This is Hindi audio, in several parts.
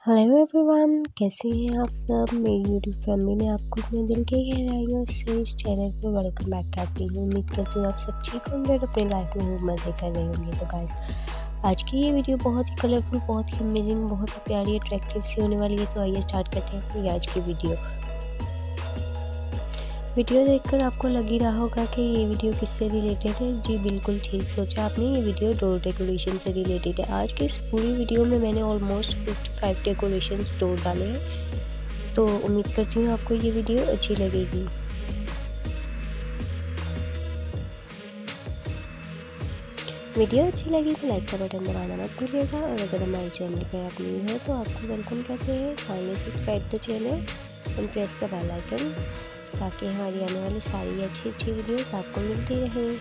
हेलो एवरीवन, कैसे हैं आप सब। मेरी यूट्यूब फैमिली में आपको अपने दिल की गहराइयों से इस चैनल पर वेलकम बैक करती हूँ। उम्मीद करती हूँ आप सब ठीक होंगे और अपनी लाइफ में खूब मज़े कर रहे होंगे। तो गाइस, आज की ये वीडियो बहुत ही कलरफुल, बहुत ही अमेजिंग, बहुत ही प्यारी, अट्रैक्टिव सी होने वाली है। तो आइए स्टार्ट करते हैं अपनी आज की वीडियो देखकर आपको लग ही रहा होगा कि ये वीडियो किससे रिलेटेड है। जी बिल्कुल ठीक सोचा आपने, ये वीडियो डोर डेकोरेशन से रिलेटेड है। आज की इस पूरी वीडियो में मैंने ऑलमोस्ट 55 डेकोरेशन डोर डाले हैं। तो उम्मीद करती हूँ आपको ये वीडियो अच्छी लगेगी। वीडियो अच्छी लगी तो लाइक का बटन दबाना मत भूलिएगा, और अगर हमारे चैनल पर आप न्यू हैं तो आपको वेलकम करते हैं। Kindly subscribe the channel and press the bell icon, ताकि हमारी आने वाली सारी अच्छी वीडियोस आपको मिलती रहें।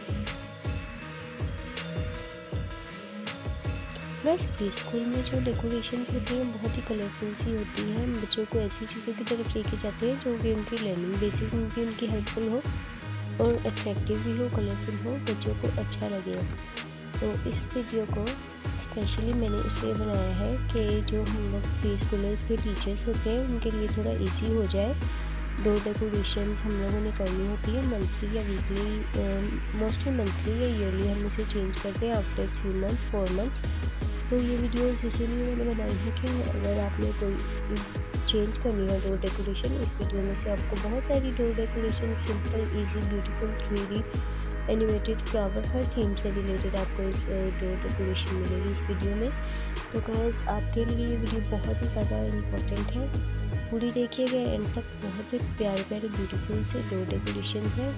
गाइस, प्री स्कूल में जो डेकोरेशंस होती हैं बहुत ही कलरफुल सी होती हैं। बच्चों को ऐसी चीज़ों की तरफ लेके जाते हैं जो कि उनकी लर्निंग बेसिस में भी उनकी हेल्पफुल हो और अट्रैक्टिव भी हो, कलरफुल हो, बच्चों को अच्छा लगे। तो इस वीडियो को स्पेशली मैंने इसलिए बनाया है कि जो हम लोग प्री स्कूलर्स के टीचर्स होते हैं उनके लिए थोड़ा ईजी हो जाए। डोर डेकोरेशंस हम लोगों ने करनी होती है मंथली या वीकली, मोस्टली मंथली या ईयरली हम इसे चेंज करते हैं आफ्टर 3 मंथ्स 4 मंथ्स। तो ये वीडियोस इसीलिए मैंने बनाई है कि अगर आपने कोई चेंज करनी है डोर डेकोरेशन, इस वीडियो में से आपको बहुत सारी door decoration simple, easy, beautiful, 3D animated flower, हर थीम से रिलेटेड आपको इस डोर डेकोरेशन मिलेगी इस वीडियो में। तो गाइस, आपके लिए ये वीडियो बहुत ही ज़्यादा इम्पोर्टेंट है। पूरी देखिएगा एंड तक। बहुत ही प्यारे प्यारे ब्यूटीफुल से डोर डेकोरेशन है।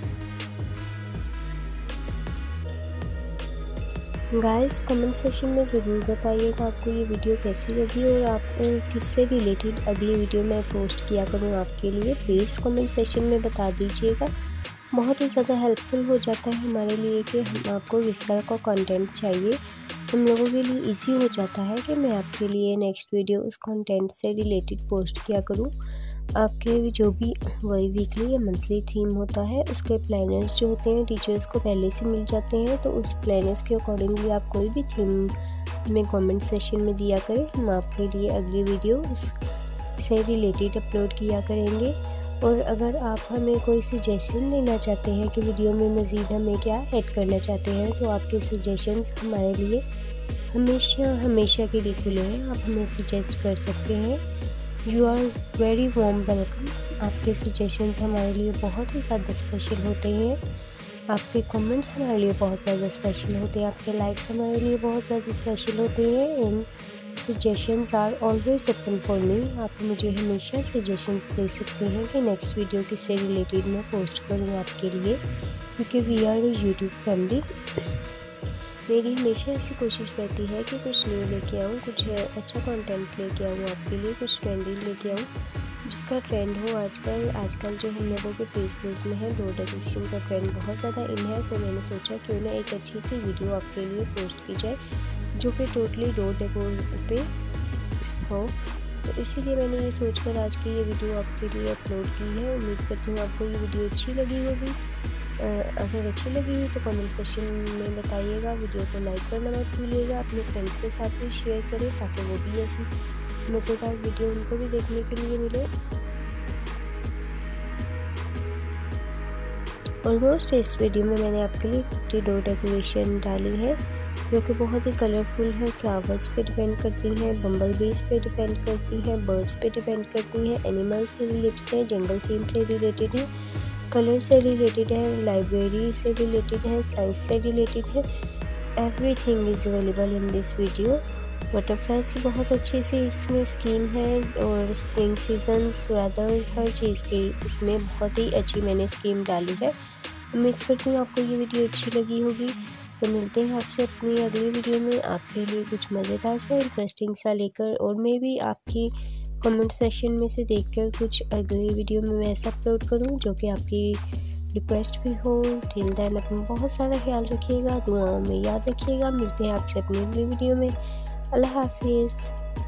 गाइस, कमेंट सेक्शन में ज़रूर बताइएगा आपको ये वीडियो कैसी लगी और आप किससे रिलेटेड अगली वीडियो में पोस्ट किया करूँ आपके लिए। प्लीज़ कमेंट सेक्शन में बता दीजिएगा। बहुत ही ज़्यादा हेल्पफुल हो जाता है हमारे लिए कि हम आपको किस तरह का कंटेंट चाहिए। हम लोगों के लिए इजी हो जाता है कि मैं आपके लिए नेक्स्ट वीडियो उस कंटेंट से रिलेटेड पोस्ट किया करूं। आपके जो भी वही वीकली या मंथली थीम होता है उसके प्लानर्स जो होते हैं टीचर्स को पहले से मिल जाते हैं। तो उस प्लानर्स के अकॉर्डिंगली आप कोई भी थीम में कमेंट सेक्शन में दिया करें, हम आपके लिए अगली वीडियो उससे रिलेटेड अपलोड किया करेंगे। और अगर आप हमें कोई सजेशन देना चाहते हैं कि वीडियो में मज़ीद हमें क्या ऐड करना चाहते हैं, तो आपके सजेशंस हमारे लिए हमेशा के लिए खुले हैं। आप हमें सजेस्ट कर सकते हैं। You are very warm welcome. आपके सजेशंस हमारे लिए बहुत ही ज़्यादा स्पेशल होते हैं। आपके कमेंट्स हमारे लिए बहुत ज़्यादा स्पेशल होते हैं। आपके लाइक्स हमारे लिए बहुत ज़्यादा स्पेशल होते हैं। And suggestions are always open for me. आप मुझे हमेशा सजेशन दे सकते हैं कि नेक्स्ट वीडियो किससे रिलेटेड मैं पोस्ट करूँ आपके लिए, क्योंकि we are a YouTube family. मेरी हमेशा ऐसी कोशिश रहती है कि कुछ न्यू लेके आऊँ, कुछ अच्छा कंटेंट लेके आऊँ आपके लिए, कुछ ट्रेंडी लेके आऊँ जिसका ट्रेंड हो। आजकल जो हम लोगों के प्री स्कूल्स में है, डोर डेकोरेशन का ट्रेंड बहुत ज़्यादा इन है। सो मैंने सोचा क्यों ना एक अच्छी सी वीडियो आपके लिए पोस्ट की जाए जो कि टोटली डोर डेकोर पे हो। तो इसीलिए मैंने ये सोचकर आज की ये वीडियो आपके लिए अपलोड की है। उम्मीद करती हूँ आपको ये वीडियो अच्छी लगी होगी। अगर अच्छी लगी हुई तो कमेंट सेक्शन में बताइएगा। वीडियो को लाइक करना मत भूलिएगा। अपने फ्रेंड्स के साथ भी शेयर करें ताकि वो भी ऐसी मज़ेदार वीडियो उनको भी देखने के लिए मिले। ऑलमोस्ट इस वीडियो में मैंने आपके लिए 50 डोर डेकोरेशन डाली है जो कि बहुत ही कलरफुल है। फ्लावर्स पे डिपेंड करती हैं, बम्बल बीज पे डिपेंड करती हैं, बर्ड्स पे डिपेंड करती हैं, एनिमल्स से रिलेटेड है, जंगल थीम से रिलेटेड है, कलर से रिलेटेड है, लाइब्रेरी से रिलेटेड है, साइंस से रिलेटेड है। Everything is available in this video. Butterflies की बहुत अच्छी सी इसमें स्कीम है और स्प्रिंग सीजन्स, वेदर्स, हर चीज़ की इसमें बहुत ही अच्छी मैंने स्कीम डाली है। उम्मीद करती हूँ आपको ये वीडियो अच्छी लगी होगी। तो मिलते हैं आपसे अपनी अगली वीडियो में आपके लिए कुछ मज़ेदार सा, इंटरेस्टिंग सा लेकर, और मैं भी आपकी कमेंट सेक्शन में से देखकर कुछ अगली वीडियो में मैं ऐसा अपलोड करूं जो कि आपकी रिक्वेस्ट भी हो। टिल देन अपना बहुत सारा ख्याल रखिएगा, दुआओं में याद रखिएगा। मिलते हैं आपसे अपनी अगली वीडियो में। अल्लाह हाफिज़।